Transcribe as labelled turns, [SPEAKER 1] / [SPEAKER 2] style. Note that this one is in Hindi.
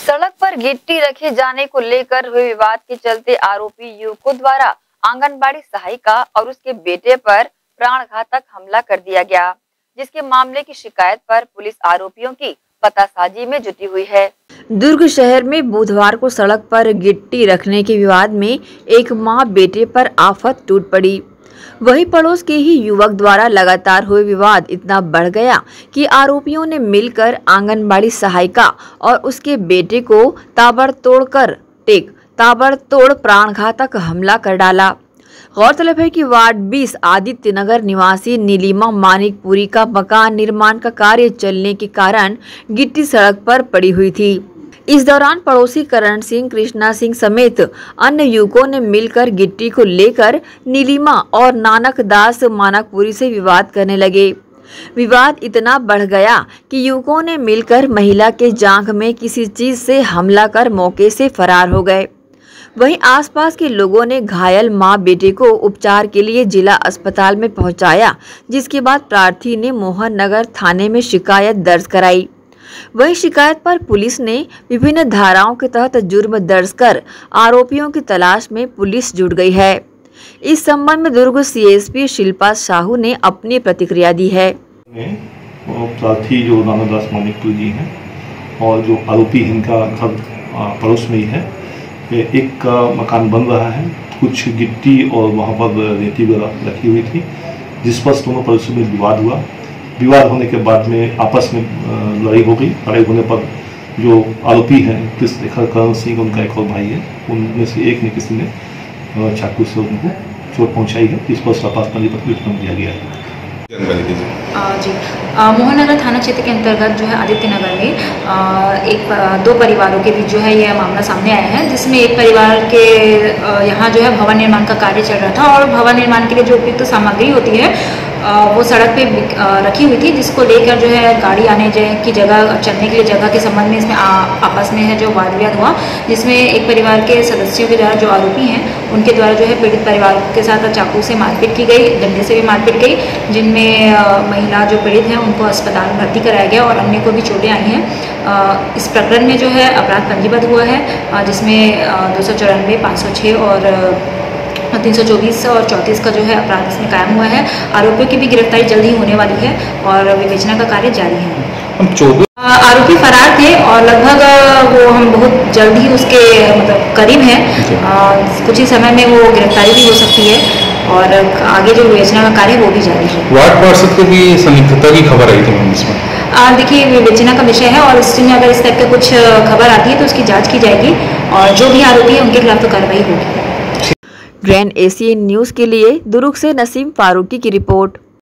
[SPEAKER 1] सड़क पर गिट्टी रखे जाने को लेकर हुए विवाद के चलते आरोपी युवकों द्वारा आंगनबाड़ी सहायिका और उसके बेटे पर प्राणघातक हमला कर दिया गया, जिसके मामले की शिकायत पर पुलिस आरोपियों की पतासाजी में जुटी हुई है। दुर्ग शहर में बुधवार को सड़क पर गिट्टी रखने के विवाद में एक मां बेटे पर आफत टूट पड़ी। वही पड़ोस के ही युवक द्वारा लगातार हुए विवाद इतना बढ़ गया कि आरोपियों ने मिलकर आंगनबाड़ी सहायिका और उसके बेटे को ताबड़तोड़ प्राणघातक हमला कर डाला। गौरतलब है कि वार्ड 20 आदित्य नगर निवासी नीलिमा मानिकपुरी का मकान निर्माण का कार्य चलने के कारण गिट्टी सड़क पर पड़ी हुई थी। इस दौरान पड़ोसी करण सिंह, कृष्णा सिंह समेत अन्य युवकों ने मिलकर गिट्टी को लेकर नीलिमा और नानक दास मानकपुरी से विवाद करने लगे। विवाद इतना बढ़ गया कि युवकों ने मिलकर महिला के जांघ में किसी चीज से हमला कर मौके से फरार हो गए। वहीं आसपास के लोगों ने घायल मां बेटे को उपचार के लिए जिला अस्पताल में पहुंचाया, जिसके बाद प्रार्थी ने मोहन नगर थाने में शिकायत दर्ज कराई। वहीं शिकायत पर पुलिस ने विभिन्न धाराओं के तहत जुर्म दर्ज कर आरोपियों की तलाश में पुलिस जुट गई है। इस संबंध में दुर्ग सीएसपी शिल्पा साहू ने अपनी प्रतिक्रिया दी है।
[SPEAKER 2] प्रार्थी जो नानक दास मानिकपुरी जी हैं और जो आरोपी इनका घर पड़ोस में ही है, एक मकान बन रहा है, कुछ गिट्टी और वहाँ पर रेती वगैरह रखी हुई थी, जिस पर दोनों पड़ोसियों में विवाद हुआ। विवाद होने के बाद में आपस में लड़ाई हो गई। लड़ाई होने पर जो आरोपी हैं करण सिंह, उनका एक और भाई है, उनमें से एक ने किसी ने चाकू से उनको चोट पहुंचाई है। इस पर तपास दिया गया है।
[SPEAKER 3] जी, मोहन नगर थाना क्षेत्र के अंतर्गत जो है आदित्य नगर में दो परिवारों के बीच जो है यह मामला सामने आया है, जिसमें एक परिवार के यहाँ जो है भवन निर्माण का कार्य चल रहा था और भवन निर्माण के लिए जो उपयुक्त सामग्री होती है वो सड़क पे रखी हुई थी, जिसको लेकर जो है गाड़ी आने की जगह, चलने के लिए जगह के संबंध में इसमें आपस में है जो वाद विवाद हुआ, जिसमें एक परिवार के सदस्यों के द्वारा जो आरोपी हैं उनके द्वारा जो है पीड़ित परिवार के साथ चाकू से मारपीट की गई, डंडे से भी मारपीट गई, जिनमें महिला जो पीड़ित हैं उनको अस्पताल में भर्ती कराया गया और अन्य को भी चोटें आई हैं। इस प्रकरण में जो है अपराध पंजीबद्ध हुआ है, जिसमें 294, 506 और 324 और 34 का जो है अपराध इसमें कायम हुआ है। आरोपियों की भी गिरफ्तारी जल्द ही होने वाली है और विवेचना का कार्य जारी है। आरोपी फरार थे और लगभग वो हम बहुत जल्द ही उसके करीब हैं, कुछ ही समय में वो गिरफ्तारी भी हो सकती है और आगे जो विवेचना का कार्य वो भी जारी है।
[SPEAKER 4] वार्ड पार्षद को भी संदिग्धता की खबर आई थी इसमें।
[SPEAKER 3] देखिए, विवेचना का विषय है और इसमें अगर इस टाइप का कुछ खबर आती है तो उसकी जाँच की जाएगी और जो भी आरोपी है उनके खिलाफ तो कार्रवाई होगी।
[SPEAKER 1] ग्रैंड एशियन न्यूज़ के लिए दुर्ग से नसीम फारूकी की रिपोर्ट।